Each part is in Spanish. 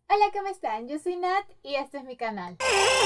Hola, ¿cómo están? Yo soy Nat y este es mi canal.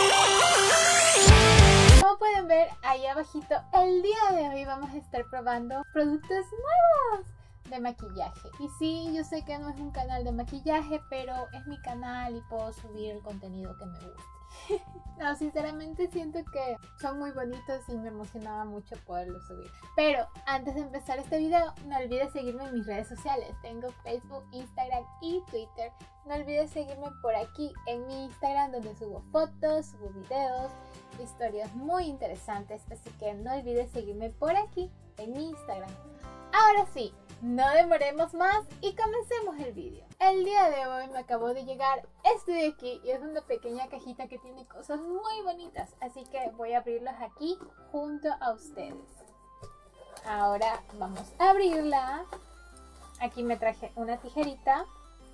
Como pueden ver ahí abajito, el día de hoy vamos a estar probando productos nuevos de maquillaje. Y sí, yo sé que no es un canal de maquillaje, pero es mi canal y puedo subir el contenido que me guste. No, sinceramente siento que son muy bonitos y me emocionaba mucho poderlos subir. Pero antes de empezar este video, no olvides seguirme en mis redes sociales. Tengo Facebook, Instagram y Twitter. No olvides seguirme por aquí en mi Instagram, donde subo fotos, subo videos, historias muy interesantes. Así que no olvides seguirme por aquí en mi Instagram. Ahora sí, no demoremos más y comencemos el vídeo. El día de hoy me acabó de llegar este de aquí y es una pequeña cajita que tiene cosas muy bonitas. Así que voy a abrirlas aquí junto a ustedes. Ahora vamos a abrirla. Aquí me traje una tijerita.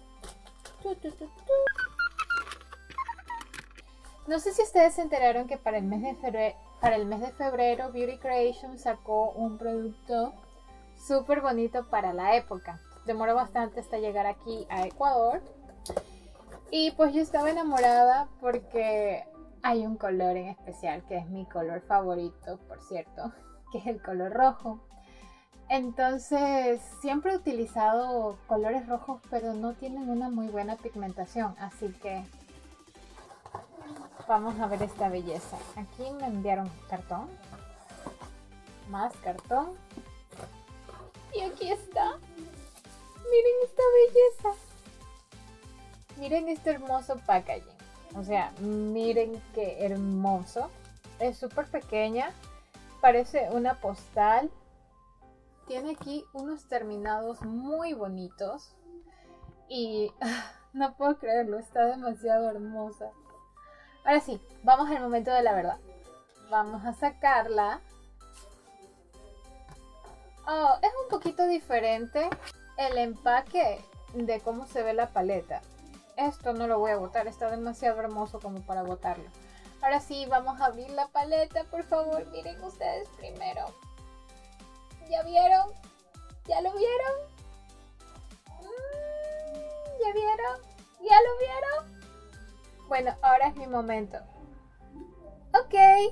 No sé si ustedes se enteraron que para el mes de febrero Beauty Creation sacó un producto súper bonito para la época. Demoró bastante hasta llegar aquí a Ecuador. Y pues yo estaba enamorada porque hay un color en especial que es mi color favorito, por cierto, que es el color rojo. Entonces siempre he utilizado colores rojos, pero no tienen una muy buena pigmentación. Así que vamos a ver esta belleza. Aquí me enviaron cartón. Más cartón. Y aquí está. Miren esta belleza. Miren este hermoso packaging. O sea, miren qué hermoso. Es súper pequeña. Parece una postal. Tiene aquí unos terminados muy bonitos. Y no puedo creerlo. Está demasiado hermosa. Ahora sí, vamos al momento de la verdad. Vamos a sacarla. Oh, es un poquito diferente el empaque de cómo se ve la paleta. Esto no lo voy a botar, está demasiado hermoso como para botarlo. Ahora sí, vamos a abrir la paleta, por favor. Miren ustedes primero. ¿Ya vieron? ¿Ya lo vieron? ¿Ya vieron? ¿Ya lo vieron? Bueno, ahora es mi momento. Ok.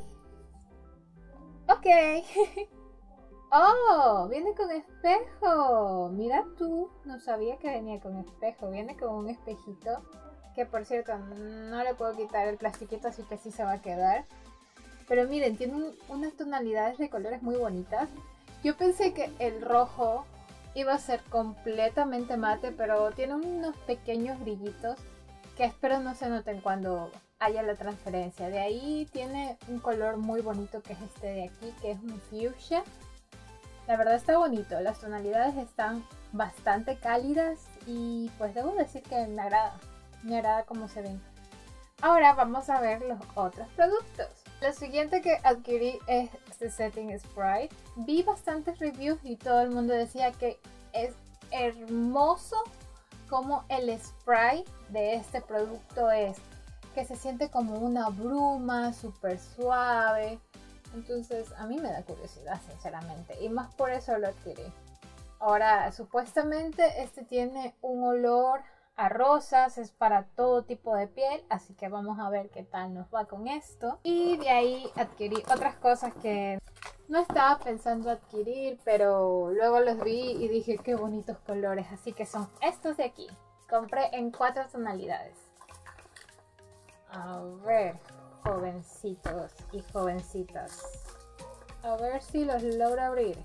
¡Oh! Viene con espejo. Mira tú. No sabía que venía con espejo. Viene con un espejito. Que por cierto, no le puedo quitar el plastiquito, así que sí se va a quedar. Pero miren, tiene unas tonalidades de colores muy bonitas. Yo pensé que el rojo iba a ser completamente mate, pero tiene unos pequeños brillitos que espero no se noten cuando haya la transferencia. De ahí tiene un color muy bonito que es este de aquí, que es un fuchsia. La verdad está bonito, las tonalidades están bastante cálidas y pues debo decir que me agrada cómo se ven. Ahora vamos a ver los otros productos. Lo siguiente que adquirí es este setting spray. Vi bastantes reviews y todo el mundo decía que es hermoso como el spray de este producto es, que se siente como una bruma súper suave. Entonces a mí me da curiosidad, sinceramente, y más por eso lo adquirí. Ahora, supuestamente este tiene un olor a rosas, es para todo tipo de piel, así que vamos a ver qué tal nos va con esto. Y de ahí adquirí otras cosas que no estaba pensando adquirir, pero luego los vi y dije qué bonitos colores, así que son estos de aquí. Compré en 4 tonalidades. A ver, jovencitos y jovencitas, a ver si los logro abrir.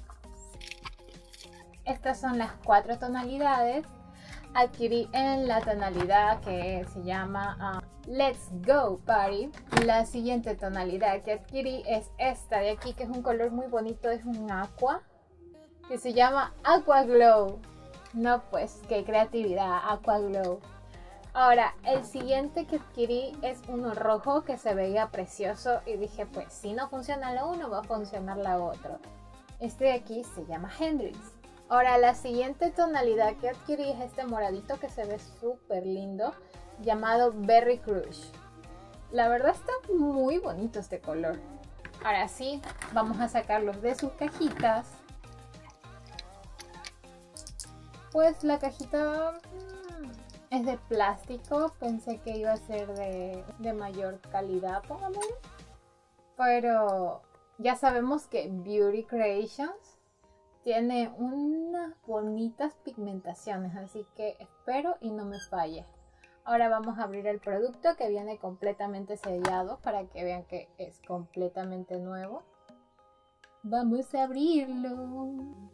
Estas son las 4 tonalidades. Adquirí en la tonalidad que se llama Let's Go Party. La siguiente tonalidad que adquirí es esta de aquí, que es un color muy bonito, es un aqua, que se llama Aqua Glow. No, pues qué creatividad, Aqua Glow. Ahora, el siguiente que adquirí es uno rojo que se veía precioso y dije, pues si no funciona la uno, va a funcionar la otra. Este de aquí se llama Hendrix. Ahora, la siguiente tonalidad que adquirí es este moradito que se ve súper lindo, llamado Berry Crush. La verdad está muy bonito este color. Ahora sí, vamos a sacarlos de sus cajitas. Pues la cajita Es de plástico, pensé que iba a ser de mayor calidad, pongámosle. Pero ya sabemos que Beauty Creations tiene unas bonitas pigmentaciones, así que espero y no me falle. Ahora vamos a abrir el producto que viene completamente sellado para que vean que es completamente nuevo. Vamos a abrirlo.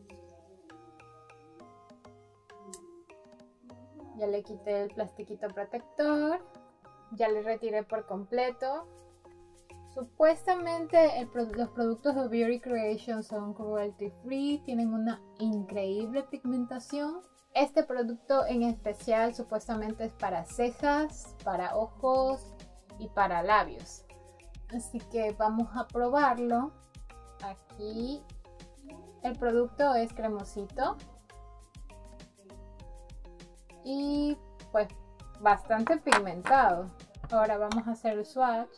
Ya le quité el plastiquito protector. Ya le retiré por completo. Supuestamente los productos de Beauty Creations son cruelty free, tienen una increíble pigmentación. Este producto en especial supuestamente es para cejas, para ojos y para labios. Así que vamos a probarlo. Aquí el producto es cremosito y pues bastante pigmentado. Ahora vamos a hacer el swatch.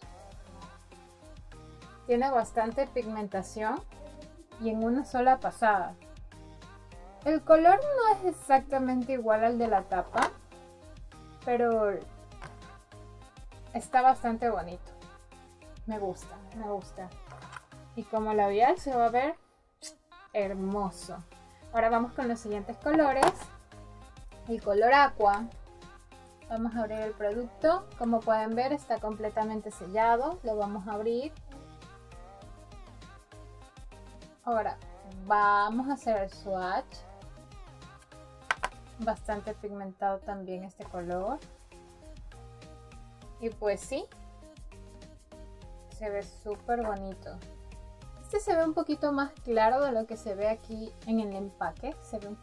Tiene bastante pigmentación y en una sola pasada. El color no es exactamente igual al de la tapa, pero está bastante bonito. Me gusta, me gusta. Y como labial se va a ver hermoso. Ahora vamos con los siguientes colores. El color aqua. Vamos a abrir el producto. Como pueden ver, está completamente sellado. Lo vamos a abrir. Ahora vamos a hacer el swatch. Bastante pigmentado también este color. Y pues sí, se ve súper bonito. Este se ve un poquito más claro de lo que se ve aquí en el empaque. Se ve un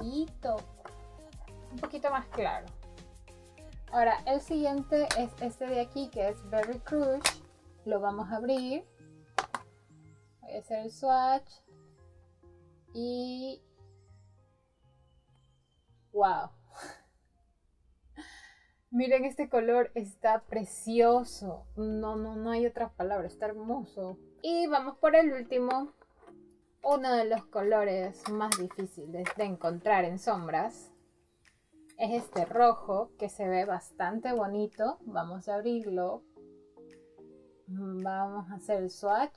poquito más claro. Ahora el siguiente es este de aquí, que es Berry Crush. Lo vamos a abrir. Voy a hacer el swatch. Y wow. Miren, este color está precioso. No hay otra palabra, está hermoso. Y vamos por el último. Uno de los colores más difíciles de encontrar en sombras es este rojo, que se ve bastante bonito. Vamos a abrirlo. Vamos a hacer el swatch.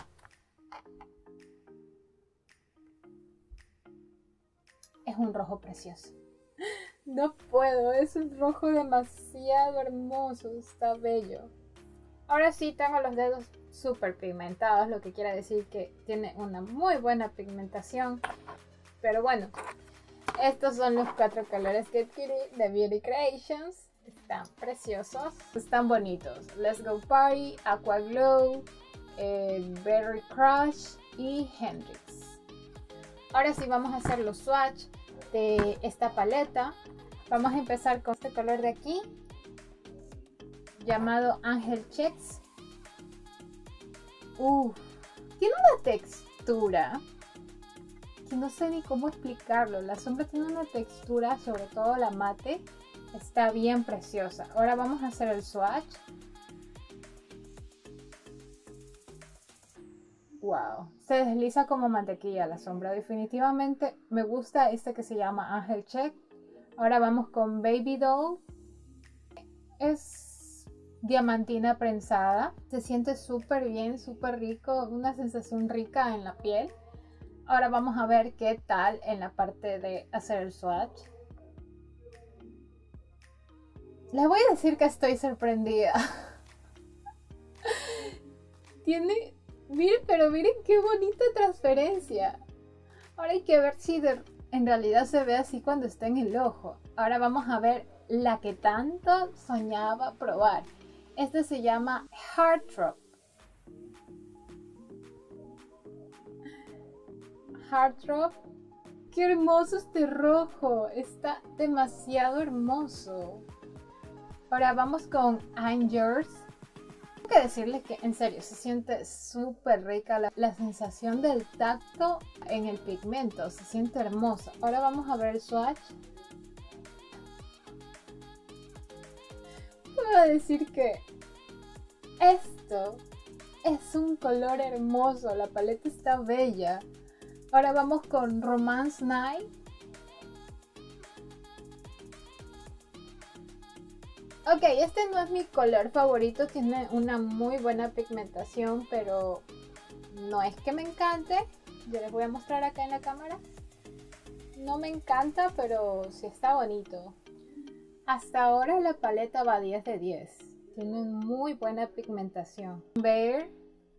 Es un rojo precioso. No puedo, es un rojo demasiado hermoso, está bello. Ahora sí tengo los dedos súper pigmentados, lo que quiere decir que tiene una muy buena pigmentación. Pero bueno, estos son los 4 colores que adquirí de Beauty Creations. Están preciosos, están bonitos. Let's Go Party, Aqua Glow, Berry Crush y Hendrix. Ahora sí vamos a hacer los swatch de esta paleta. Vamos a empezar con este color de aquí, llamado Angel Checks. Tiene una textura que no sé ni cómo explicarlo. La sombra tiene una textura, sobre todo la mate, está bien preciosa. Ahora vamos a hacer el swatch. Wow, se desliza como mantequilla la sombra. Definitivamente me gusta este que se llama Angel Check. Ahora vamos con Baby Doll. Es diamantina prensada. Se siente súper bien, súper rico. Una sensación rica en la piel. Ahora vamos a ver qué tal en la parte de hacer el swatch. Les voy a decir que estoy sorprendida. Tiene... Miren, pero miren qué bonita transferencia. Ahora hay que ver si en realidad se ve así cuando está en el ojo. Ahora vamos a ver la que tanto soñaba probar. Este se llama Heartthrob. Heartthrob. Qué hermoso este rojo. Está demasiado hermoso. Ahora vamos con I'm Yours. Tengo que decirles que en serio se siente súper rica la sensación del tacto en el pigmento, se siente hermoso. Ahora vamos a ver el swatch. Puedo decir que esto es un color hermoso, la paleta está bella. Ahora vamos con Romance Night. Ok, este no es mi color favorito, tiene una muy buena pigmentación, pero no es que me encante. Yo les voy a mostrar acá en la cámara. No me encanta, pero sí está bonito. Hasta ahora la paleta va 10 de 10. Tiene muy buena pigmentación. Ver,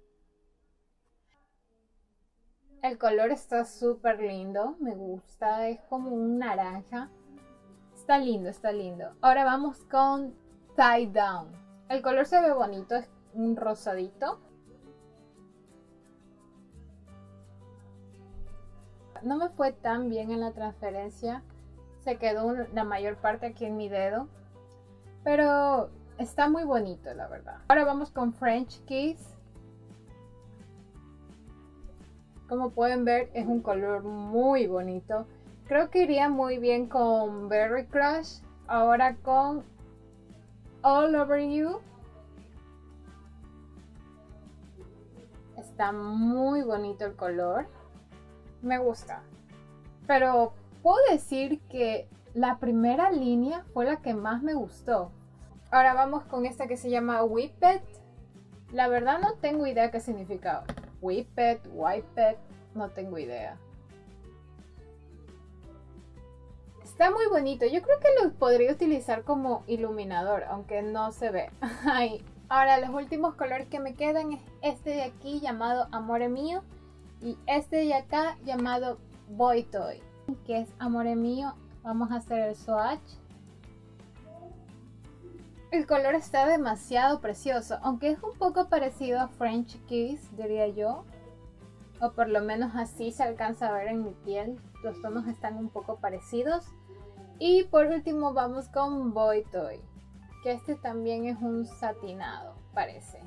el color está súper lindo, me gusta, es como un naranja. Está lindo, está lindo. Ahora vamos con Tie Down. El color se ve bonito, es un rosadito. No me fue tan bien en la transferencia. Se quedó la mayor parte aquí en mi dedo. Pero está muy bonito, la verdad. Ahora vamos con French Kiss. Como pueden ver, es un color muy bonito. Creo que iría muy bien con Berry Crush. Ahora con All Over You. Está muy bonito el color. Me gusta. Pero puedo decir que la primera línea fue la que más me gustó. Ahora vamos con esta que se llama Whippet. La verdad no tengo idea qué significa. Whippet, Whippet, no tengo idea. Está muy bonito. Yo creo que lo podría utilizar como iluminador, aunque no se ve. Ahora los últimos colores que me quedan es este de aquí llamado Amore Mío y este de acá llamado Boy Toy, que es Amore Mío. Vamos a hacer el swatch. El color está demasiado precioso, aunque es un poco parecido a French Kiss, diría yo. O por lo menos así se alcanza a ver en mi piel. Los tonos están un poco parecidos. Y por último vamos con Boy Toy, que este también es un satinado, parece.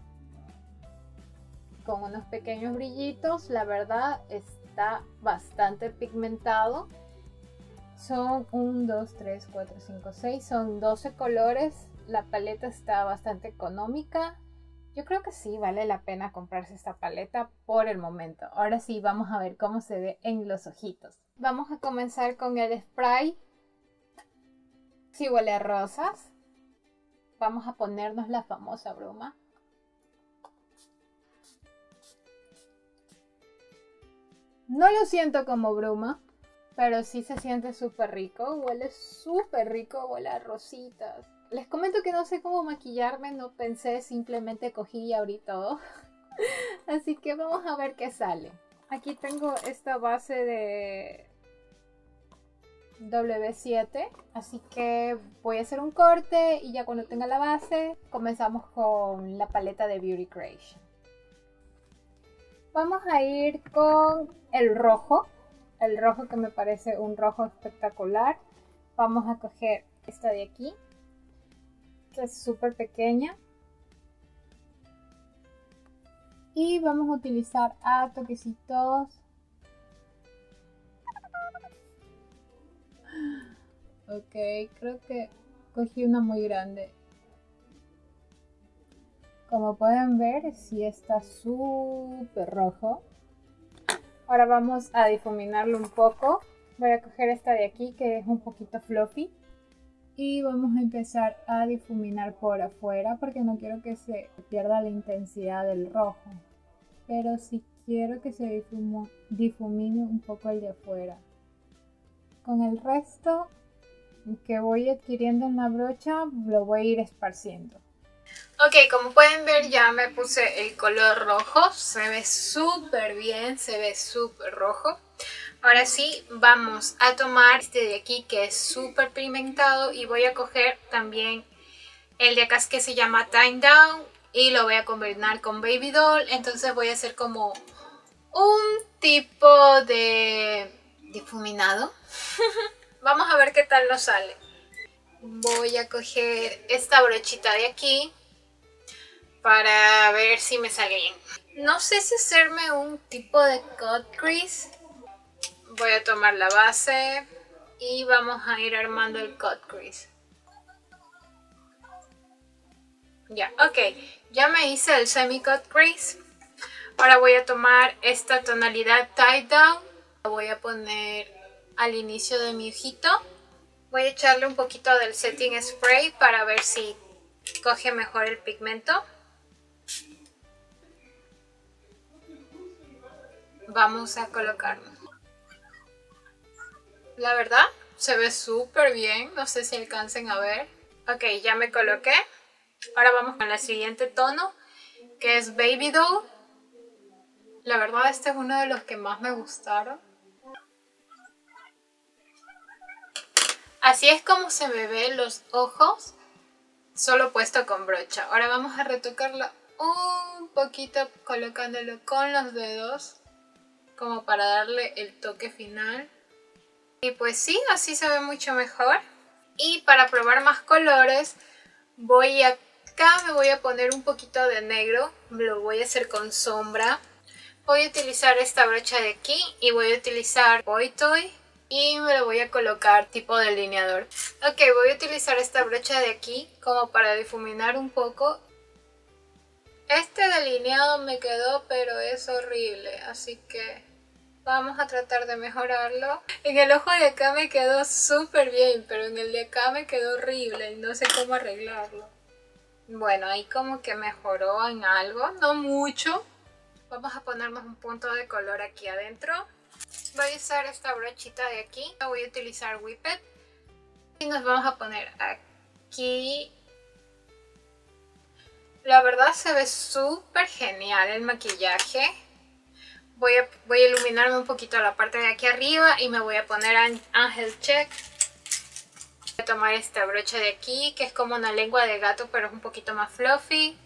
Con unos pequeños brillitos, la verdad está bastante pigmentado. Son 1, 2, 3, 4, 5, 6, son 12 colores. La paleta está bastante económica. Yo creo que sí vale la pena comprarse esta paleta por el momento. Ahora sí, vamos a ver cómo se ve en los ojitos. Vamos a comenzar con el spray. Sí huele a rosas. Vamos a ponernos la famosa bruma. No lo siento como bruma, pero sí se siente súper rico. Huele súper rico, huele a rositas. Les comento que no sé cómo maquillarme, no pensé, simplemente cogí y abrí todo. Así que vamos a ver qué sale. Aquí tengo esta base de W7, así que voy a hacer un corte y ya cuando tenga la base comenzamos con la paleta de Beauty Creation. Vamos a ir con el rojo que me parece un rojo espectacular. Vamos a coger esta de aquí, que es súper pequeña, y vamos a utilizar a toquecitos. Ok, creo que cogí una muy grande. Como pueden ver, sí está súper rojo. Ahora vamos a difuminarlo un poco. Voy a coger esta de aquí que es un poquito fluffy. Y vamos a empezar a difuminar por afuera porque no quiero que se pierda la intensidad del rojo. Pero sí quiero que se difumine un poco el de afuera. Con el resto que voy adquiriendo en la brocha lo voy a ir esparciendo. Ok, como pueden ver ya me puse el color rojo, se ve súper bien, se ve súper rojo. Ahora sí, vamos a tomar este de aquí que es súper pigmentado y voy a coger también el de acá que se llama Time Down y lo voy a combinar con Baby Doll. Entonces voy a hacer como un tipo de difuminado. Vamos a ver qué tal nos sale. Voy a coger esta brochita de aquí para ver si me sale bien. No sé si hacerme un tipo de cut crease. Voy a tomar la base y vamos a ir armando el cut crease. Ya, ok. Ya me hice el semi cut crease. Ahora voy a tomar esta tonalidad Tie Down. La voy a poner al inicio de mi ojito. Voy a echarle un poquito del setting spray para ver si coge mejor el pigmento. Vamos a colocarlo. La verdad, se ve súper bien. No sé si alcancen a ver. Ok, ya me coloqué. Ahora vamos con el siguiente tono, que es Baby Doll. La verdad, este es uno de los que más me gustaron. Así es como se me ven los ojos, solo puesto con brocha. Ahora vamos a retocarlo un poquito colocándolo con los dedos, como para darle el toque final. Y pues sí, así se ve mucho mejor. Y para probar más colores, acá me voy a poner un poquito de negro. Lo voy a hacer con sombra. Voy a utilizar esta brocha de aquí y voy a utilizar Boy Toy. Y me lo voy a colocar tipo delineador. Ok, voy a utilizar esta brocha de aquí como para difuminar un poco. Este delineado me quedó, pero es horrible, así que vamos a tratar de mejorarlo. En el ojo de acá me quedó súper bien, pero en el de acá me quedó horrible y no sé cómo arreglarlo. Bueno, ahí como que mejoró en algo, no mucho. Vamos a ponernos un punto de color aquí adentro. Voy a usar esta brochita de aquí, voy a utilizar Whippet y nos vamos a poner aquí. La verdad se ve súper genial el maquillaje. Voy a iluminarme un poquito la parte de aquí arriba y me voy a poner Angel Check. Voy a tomar esta brocha de aquí, que es como una lengua de gato, pero es un poquito más fluffy.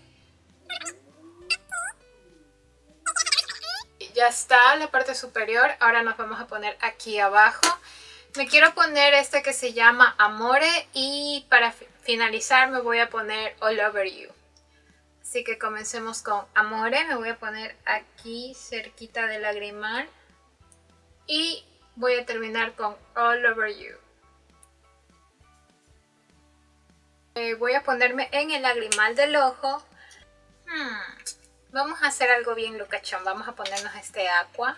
Ya está la parte superior. Ahora nos vamos a poner aquí abajo. Me quiero poner este que se llama Amore y para finalizar me voy a poner All Over You. Así que comencemos con Amore. Me voy a poner aquí cerquita del lagrimal y voy a terminar con All Over You. Voy a ponerme en el lagrimal del ojo. Vamos a hacer algo bien locochón. Vamos a ponernos este aqua.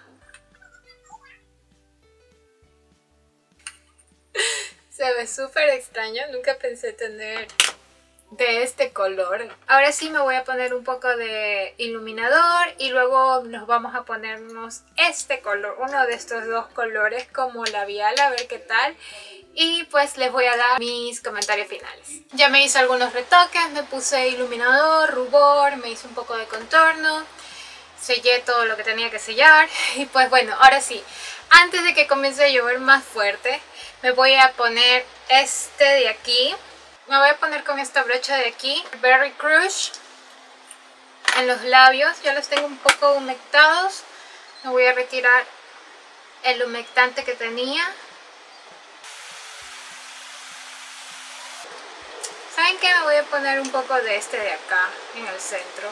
Se ve súper extraño. Nunca pensé tener de este color. Ahora sí me voy a poner un poco de iluminador y luego nos vamos a ponernos este color. Uno de estos dos colores como labial. A ver qué tal. Y pues les voy a dar mis comentarios finales. Ya me hice algunos retoques, me puse iluminador, rubor, me hice un poco de contorno, sellé todo lo que tenía que sellar. Y pues bueno, ahora sí, antes de que comience a llover más fuerte, me voy a poner este de aquí. Me voy a poner con esta brocha de aquí, Berry Crush, en los labios. Ya los tengo un poco humectados. Me voy a retirar el humectante que tenía. ¿Saben qué? Me voy a poner un poco de este de acá, en el centro.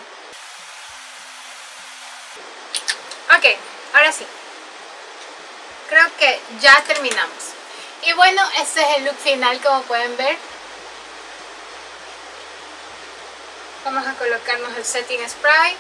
Ok, ahora sí. Creo que ya terminamos. Y bueno, este es el look final, como pueden ver. Vamos a colocarnos el setting spray.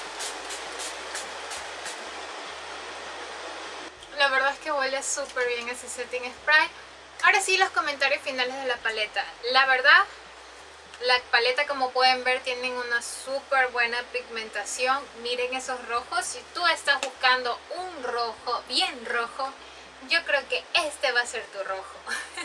La verdad es que huele súper bien ese setting spray. Ahora sí, los comentarios finales de la paleta. La verdad, la paleta, como pueden ver, tiene una súper buena pigmentación. Miren esos rojos. Si tú estás buscando un rojo, bien rojo, yo creo que este va a ser tu rojo.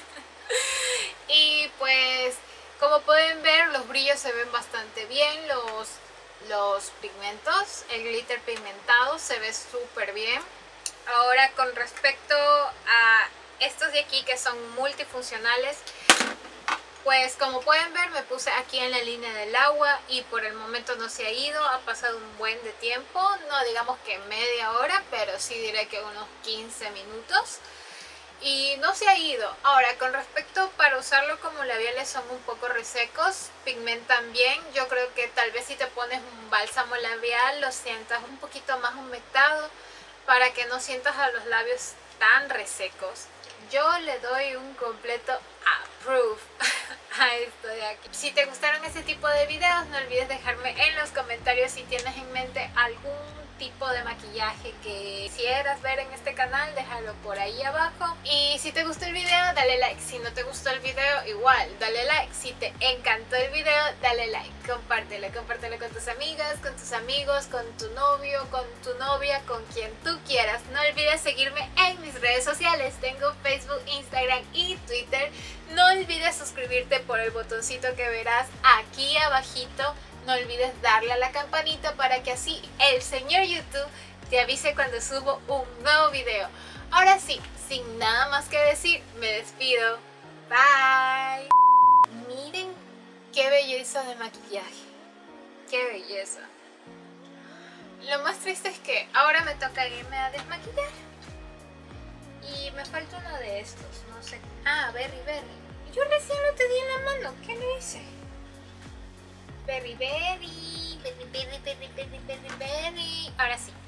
Y pues, como pueden ver, los brillos se ven bastante bien. Los pigmentos, el glitter pigmentado se ve súper bien. Ahora, con respecto a estos de aquí que son multifuncionales, pues como pueden ver me puse aquí en la línea del agua y por el momento no se ha ido. Ha pasado un buen de tiempo, no digamos que media hora, pero sí diré que unos 15 minutos. Y no se ha ido. Ahora, con respecto para usarlo como labiales, son un poco resecos, pigmentan bien. Yo creo que tal vez si te pones un bálsamo labial lo sientas un poquito más humectado para que no sientas a los labios tan resecos. Yo le doy un completo approve a esto de aquí. Si te gustaron este tipo de videos, no olvides dejarme en los comentarios si tienes en mente algún tipo de maquillaje que quisieras ver en este canal, déjalo por ahí abajo. Y si te gustó el video, dale like. Si no te gustó el video, igual, dale like. Si te encantó el video, dale like. Compártelo con tus amigas, con tus amigos, con tu novio, con tu novia, con quien tú quieras. No olvides seguirme en mis redes sociales. Tengo Facebook, Instagram y Twitter. No olvides suscribirte por el botoncito que verás aquí abajito. No olvides darle a la campanita para que así el señor YouTube te avise cuando subo un nuevo video. Ahora sí, sin nada más que decir, me despido. Bye. Miren qué belleza de maquillaje. Qué belleza. Lo más triste es que ahora me toca irme a desmaquillar. Y me falta uno de estos, no sé. Ah, Berry. Yo recién lo te di en la mano, ¿qué le hice? Berry. Ahora sí.